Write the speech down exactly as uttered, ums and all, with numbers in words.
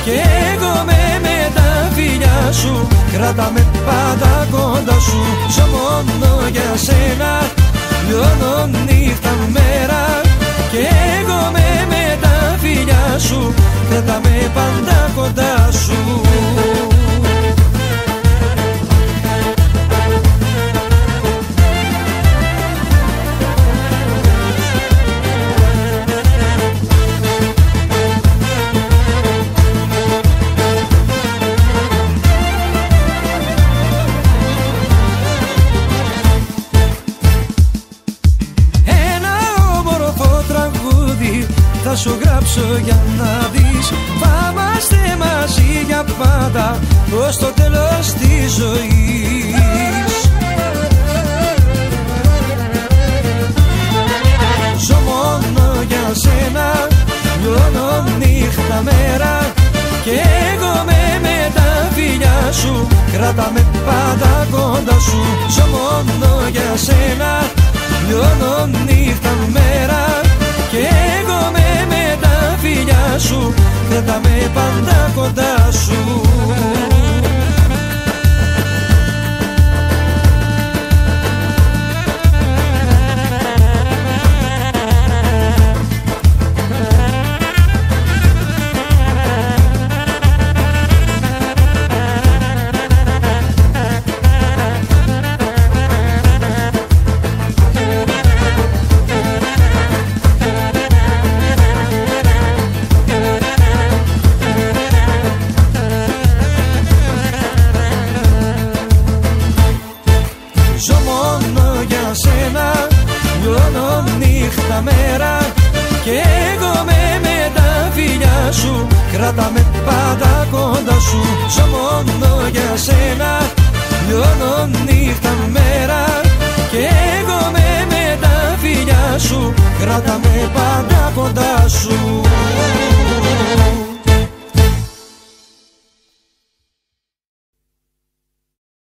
κι εγώ με με τα φιλιά σου. Κράτα με πάντα κοντά σου. Ζω μόνο για σένα, λιώνω νύχτα μέρα, κι εγώ με με τα φιλιά σου. Κράτα με πάντα κοντά σου. Θα σου γράψω για να δεις, θα είμαστε μαζί για πάντα ως το τέλος της ζωής. Ζω μόνο για σένα, λιώνω νύχτα μέρα, κι εγώ με με τα φιλιά σου. Κράτα με πάντα κοντά σου. Ζω μόνο για σένα, λιώνω νύχτα μέρα, κι εγώ με με τα φιλιά σου. Κράτα με πάντα κοντά σου. Ζω μόνο για σένα, λιώνω νύχτα μέρα, κι εγώ με με τα φιλιά σου. Κράτα με πάντα κοντά σου. Ζω μόνο για σένα, λιώνω νύχτα μέρα, κι εγώ με με τα φιλιά σου. Κράτα με πάντα κοντά σου.